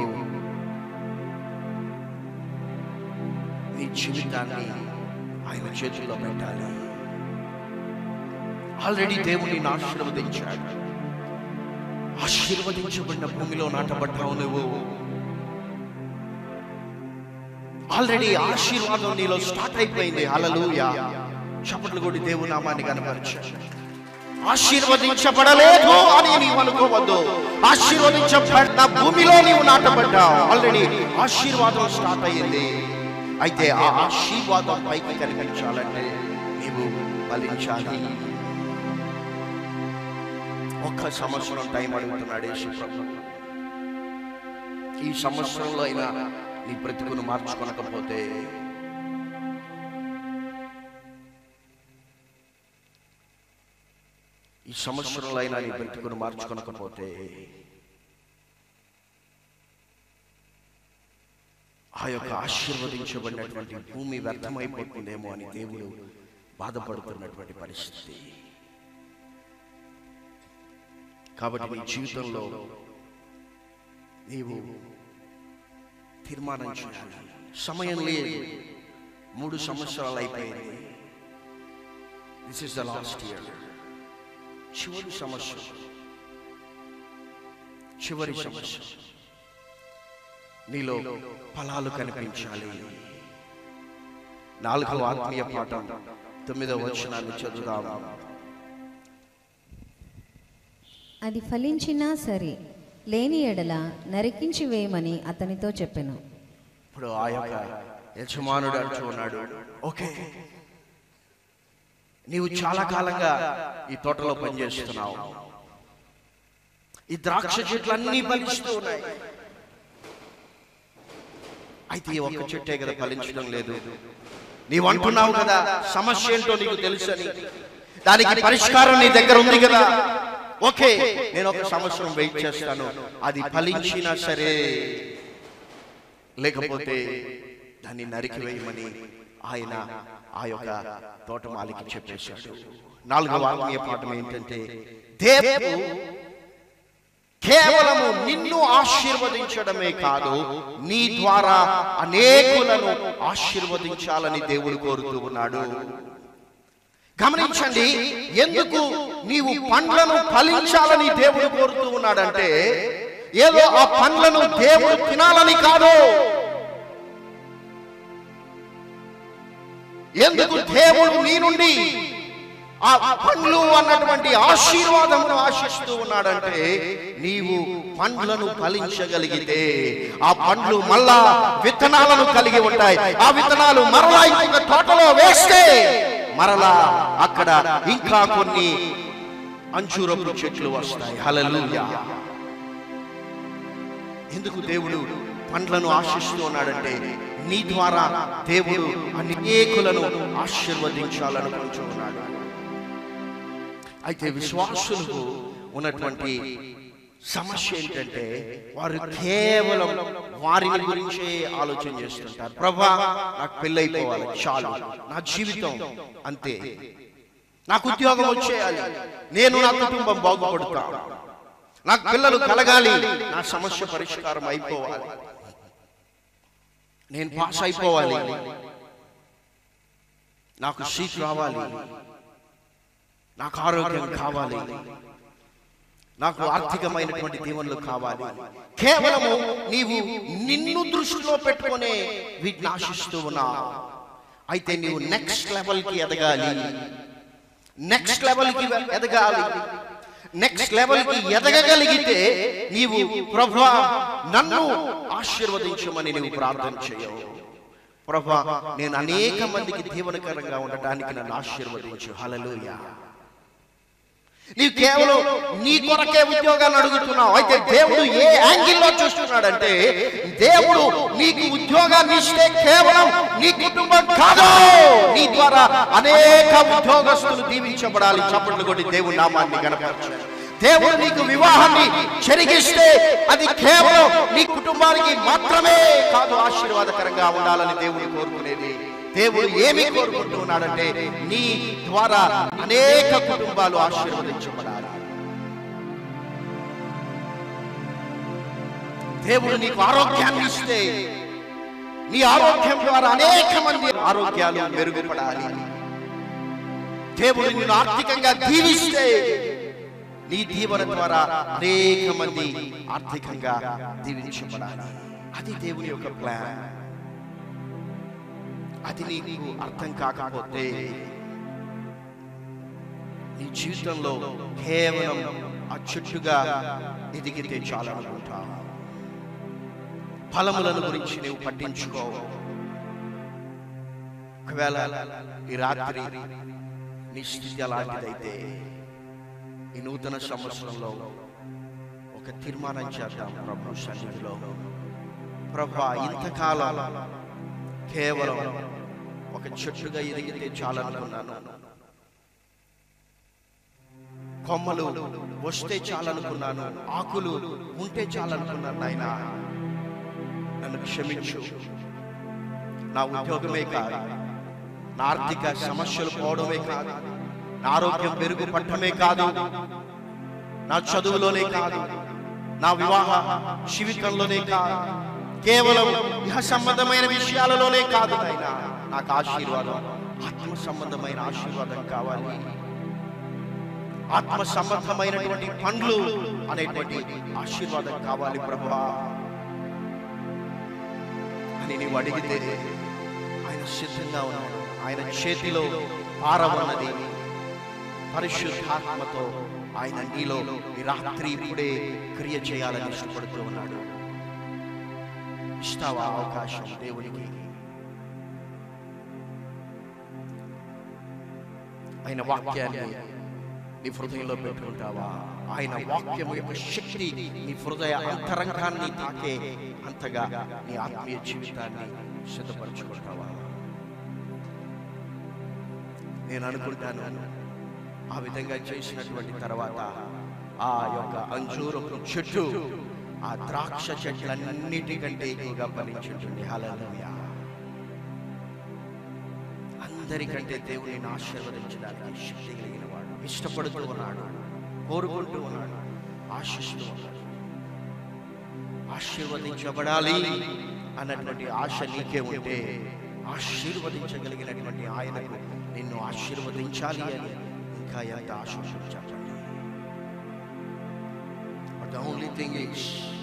నీ జీవితాన్ని ఆయన చేతుల్లో పెట్టాలి. ఆల్రెడీ దేవుడిని ఆశీర్వదించాడు. ఆశీర్వదించబడిన భూమిలో నాటబడ్డావు నువ్వు. ఆల్రెడీ ఆశీర్వాదం నీలో స్టార్ట్ అయిపోయింది. హల్లెలూయా. చప్పట్లు కొట్టి దేవుని నామాన్ని కనపరచాడు. ఆశీర్వదించబడలేదు అని నీవు అనుకోవద్దు. ఆశీర్వదించబడిన భూమిలో నీవు నాటబడ్డావు. ఆల్రెడీ ఆశీర్వాదం స్టార్ట్ అయ్యింది. అయితే ఆ ఆశీర్వాదం పైకి కనిపించాలంటే నీవు ఫలించాలి. ఒక్క సంవత్సరం టైం అడుగుతున్నాడు యేసు ప్రభు. ఈ సంవత్సరంలో అయినా నీ బ్రతుకును మార్చుకొనకపోతే ఈ సంవత్సరంలో అయినా నీ బ్రతుకును మార్చుకొనకపోతే ఆ యొక్క ఆశీర్వదించబడినటువంటి భూమి వ్యర్థమైపోతుందేమో అని దేవుడు బాధపడుతున్నటువంటి పరిస్థితి. కాబట్టి నీ జీవితంలో నీవు తీర్మానం చేయాలి. సమయం లేదు. మూడు సంవత్సరాలు అయిపోయింది. This is the last year. చివరి సంవత్సరం, చివరి సంవత్సరం నీలో ఫలాలు కనిపించాలి. నాలుగవ ఆత్మీయ పాఠం తొమ్మిదవ వచనాన్ని చదువుదాం. అది ఫలించినా సరే లేని ఎడల నరికించి వేయమని అతనితో చెప్పెను. ఇప్పుడు ఆ యొక్క యజమానుడు అంటూ ఉన్నాడు, ఓకే నీవు చాలా కాలంగా ఈ తోటలో పనిచేస్తున్నావు. ఈ ద్రాక్ష చెట్లన్నీ ఫలిస్తూ ఉన్నాయి. అయితే ఈ ఒక్క చెట్టే కదా ఫలించడం లేదు. నీవు అంటున్నావు కదా సమస్య ఏంటో నీకు తెలుసని, దానికి పరిష్కారం నీ దగ్గర ఉంది కదా. ఓకే నేను ఒక సంవత్సరం వెయిట్ చేస్తాను. అది ఫలించినా సరే లేకపోతే దాన్ని నరికి వేయమని ఆయన ఆ యొక్క తోటమాలికి చెప్పేశాడు. నాలుగవ ఆత్మీయ పాఠం ఏంటంటే దేవుడు కేవలము నిన్ను ఆశీర్వదించడమే కాదు, నీ ద్వారా అనేకులను ఆశీర్వదించాలని దేవుడు కోరుతూ ఉన్నాడు. గమనించండి, ఎందుకు నీవు పండ్లను ఫలించాలని దేవుడు కోరుతూ ఉన్నాడంటే ఏదో ఆ పండ్లను దేవుడు తినాలని కాదు. ఎందుకు దేవుడు నీ నుండి ఆ పండ్లు అన్నటువంటి ఆశీర్వాదమును ఆశిస్తూ ఉన్నాడంటే నీవు పండ్లను ఫలించగలిగితే ఆ పండ్లు మళ్ళా విత్తనాలను కలిగి ఉంటాయి. ఆ విత్తనాలు మరలా ఇంకొక తోటలో వేస్తే మరలా అక్కడ ఇంకా కొన్ని అంజూరపు చెట్లు వస్తాయి. హల్లెలూయా. ఎందుకు దేవుడు పండ్లను ఆశిస్తూ ఉన్నాడంటే నీ ద్వారా దేవుడు అనేకులను ఆశీర్వదించాలనుకుంటున్నాడు. అయితే విశ్వాసులకు ఉన్నటువంటి సమస్య ఏంటంటే వారు కేవలం వారిని గురించే ఆలోచన చేస్తుంటారు. ప్రభా నాకు పెళ్ళైపోవాలి చాలు, నా జీవితం అంతే, నాకు ఉద్యోగం వచ్చేయాలి, నేను నా కుటుంబం బాగుపడతా, నాకు పిల్లలు కలగాలి, నా సమస్య పరిష్కారం అయిపోవాలి, నేను పాస్ అయిపోవాలి, నాకు సీట్ రావాలి, నాకు ఆరోగ్యం కావాలి, నాకు ఆర్థికమైనటువంటి దీవెనలు కావాలి. కేవలము నీవు నిన్ను దృష్టిలో పెట్టుకునే వీటిని ఆశిస్తూ ఉన్నావు. అయితే నీవు నెక్స్ట్ లెవెల్ కి ఎదగాలి, నెక్స్ట్ లెవెల్ కి ఎదగాలి. నెక్స్ట్ లెవెల్ కి ఎదగగలిగితే నీవు ప్రభువా నన్ను ఆశీర్వదించమని నీవు ప్రార్థన చేయవు. ప్రభువా నేను అనేక మందికి దీవెనకరంగా ఉండటానికి నన్ను ఆశీర్వదించు. హల్లెలూయా. నీవు కేవలం నీ కొరకే ఉద్యోగాన్ని అడుగుతున్నావు. అయితే దేవుడు ఏ యాంగిల్లో చూస్తున్నాడంటే, దేవుడు నీకు ఉద్యోగాన్ని ఇస్తే కేవలం నీ కుటుంబం కాదు, నీ ద్వారా అనేక ఉద్యోగస్తులు దీవించబడాలి. చప్పట్లు కొట్టి దేవుని నామాన్ని గణపరచాలి. దేవుడు నీకు వివాహాన్ని జరిగిస్తే అది కేవలం నీ కుటుంబానికి మాత్రమే కాదు, ఆశీర్వాదకరంగా ఉండాలని దేవుడు కోరుకునేది. దేవుడు ఏమి కోరుకుంటున్నాడంటే, నీ ద్వారా అనేక కుటుంబాలు ఆశీర్వదించబడాలి. దేవుడు నీకు ఆరోగ్యాన్ని ఇస్తే నీ ఆరోగ్యం ద్వారా అనేక మంది ఆరోగ్యాలు మెరుగుపడాలి. దేవుడు నిన్ను ఆర్థికంగా దీవిస్తే నీ దీవెన ద్వారా అనేక మంది ఆర్థికంగా దీవించబడాలి. అది దేవుని యొక్క ప్లాన్. అది నీకు అర్థం కాకపోతే నీ జీవితంలో కేవలం ఆ చెట్టుగా ఎదిగితే చాలా అనుకుంటావు. ఫలములను గురించి నీవు పట్టించుకో. ఒకవేళ ఈ రాత్రి నీ స్థితి అలాంటిదైతే ఈ నూతన సంవత్సరంలో ఒక తీర్మానం చేద్దాం ప్రభు సన్నిధిలో. ప్రభు, ఇంతకాలం కేవలం ఒక చెట్టుగా ఎదిగితే చాలనుకున్నాను, కొమ్మలు వస్తే చాలనుకున్నాను, ఆకులు ఉంటే చాలనుకున్నాను. నాయనా, నన్ను క్షమించు. నా ఉద్యోగమే కాదు, నా ఆర్థిక సమస్యలు పోవడమే కాదు, నా ఆరోగ్యం మెరుగుపడటమే కాదు, నా చదువులోనే కాదు, నా వివాహ జీవితంలోనే కాదు, కేవలం ఇహ సంబంధమైన విషయాలలోనే కాదు నాయనా, నాకు ఆశీర్వాదం, ఆత్మ సంబంధమైన ఆశీర్వాదం కావాలి. ఆత్మ సంబంధమైనటువంటి పండ్లు అనేటువంటి ఆశీర్వాదం కావాలి ప్రభువా అని నీవు అడిగితే ఆయన సిద్ధంగా ఉన్నాడు. ఆయన చేతిలో పారవన్నది పరిశుద్ధాత్మతో ఆయన నీలో ఈ రాత్రి ఇప్పుడే క్రియ చేయాలని ఇష్టపడుతూ ఉన్నాడు. ఇస్తావా అవకాశం దేవునికి? ఆయన వాక్యాన్ని నీ హృదయంలో పెట్టుకుంటావా? ఆయన వాక్యం యొక్క శక్తి నీ హృదయ అంతరంగాన్ని తాకే అంతగా నీ ఆత్మీయ జీవితాన్ని సిద్ధపరచుకుంటావా? నేను అనుకుంటాను, ఆ విధంగా చేసినటువంటి తర్వాత ఆ యొక్క అంజూరపు చెట్టు ఆ ద్రాక్ష చెట్లన్నిటికంటే ఎక్కువగా ఫలించుంటుంది. హల్లెలూయా! అందరికంటే దేవుని ఆశీర్వదించడానికి శక్తి కలిగిన వాడు, ఇష్టపడుతూ ఉన్నాడు, కోరుకుంటూ ఉన్నాడు, ఆశిస్తూ ఉన్నాడు. ఆశీర్వదించబడాలి అన్నటువంటి ఆశ నీకే ఉంటే ఆశీర్వదించగలిగినటువంటి ఆయనకు నిన్ను ఆశీర్వదించాలి అని ఇంకా ఎంత ఆశించాలి. But the only thing is,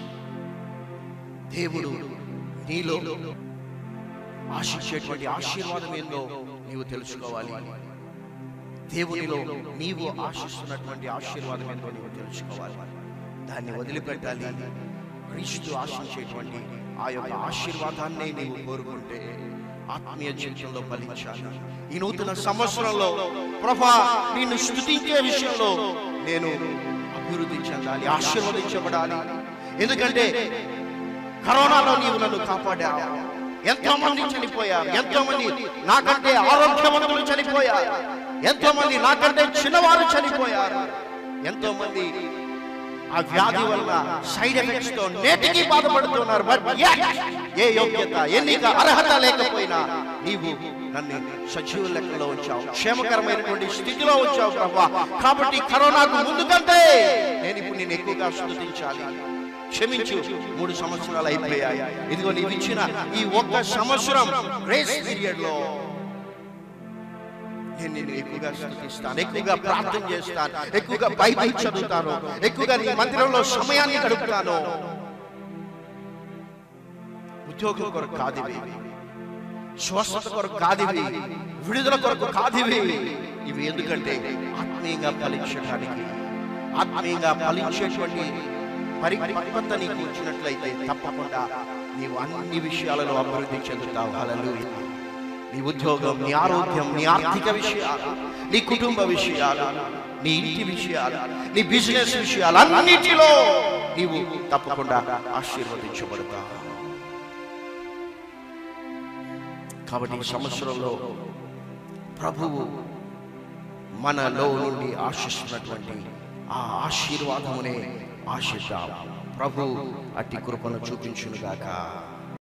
దేవుడు నీలో ఆశించేటువంటి ఆశీర్వాదం ఏందో నీవు తెలుసుకోవాలి. దేవునిలో నీవు ఆశిస్తున్నటువంటి ఆశీర్వాదం ఏందో నీవు తెలుసుకోవాలి. దాన్ని వదిలిపెట్టాలి. క్రీస్తు ఆశించేటువంటి ఆ యొక్క ఆశీర్వాదాన్ని నీవు కోరుకుంటే ఆత్మీయ జీవితంలో ఫలించాలి. ఈ నూతన సంవత్సరంలో ప్రభువా నిన్ను స్తుతించే విషయంలో నేను అభివృద్ధి చెందాలి, ఆశీర్వదించబడాలి. ఎందుకంటే కరోనాలో నీవు నన్ను కాపాడావు. ఎంతో మంది చనిపోయారు, ఎంతో మంది నాకంటే ఆరోగ్యవంతులు చనిపోయారు, ఎంతో మంది నాకంటే చిన్నవారు చనిపోయారు, ఎంతో మంది ఆ వ్యాధి వల్ల సైడ్ ఎఫెక్ట్స్ తో నేటికి బాధపడుతున్నారు. బట్ ఏ యోగ్యత, ఎన్నిక, అర్హత లేకపోయినా నీవు నన్ను సజీవ లెక్కలో ఉంచావు, క్షేమకరమైనటువంటి స్థితిలో ఉంచావు ప్రభువా. కాబట్టి కరోనాకు ముందు కంటే నేను ఇప్పుడు నేను ఎక్కువగా స్తుతించాలి. క్షమించు, మూడు సంవత్సరాలు అయిపోయాయి. ఇదిగో నీవు ఇచ్చిన ఈ ఒక్క సంవత్సరం గ్రేస్ పీరియడ్ లో నేను నిన్ను ఎక్కువగా స్తుతిస్తాను, ఎక్కువగా ప్రార్థన చేస్తాను, ఎక్కువగా బైబిల్ చదువుతాను, ఎక్కువగా నీ మందిరంలో సమయాన్ని గడుపుతాను. ఉద్యోగం కొరకు కాదివి, స్వస్థత కొరకు కాదివి, విడుదల కొరకు కాదివి. ఇవి ఎందుకంటే ఆత్మీయంగా ఫలించడానికి, ఆత్మీయంగా ఫలించేటువంటి పరిపక్వత నీకు వచ్చినట్లయితే తప్పకుండా నీవు అన్ని విషయాలలో అభివృద్ధి చెందుతావు. హల్లెలూయా! నీ ఉద్యోగం, నీ ఆరోగ్యం, నీ ఆర్థిక విషయాలు, నీ కుటుంబ విషయాలు, నీ ఇంటి విషయాలు, నీ బిజినెస్ విషయాలు అన్నిటిలో నీవు తప్పకుండా ఆశీర్వదించబడతావు. కాబట్టి ఈ సంవత్సరంలో ప్రభువు మనలో నుండి ఆశిస్తున్నటువంటి ఆ ఆశీర్వాదమునే ఆశిద్దాం. ప్రభు అట్టి కృపను చూపించునుగాక.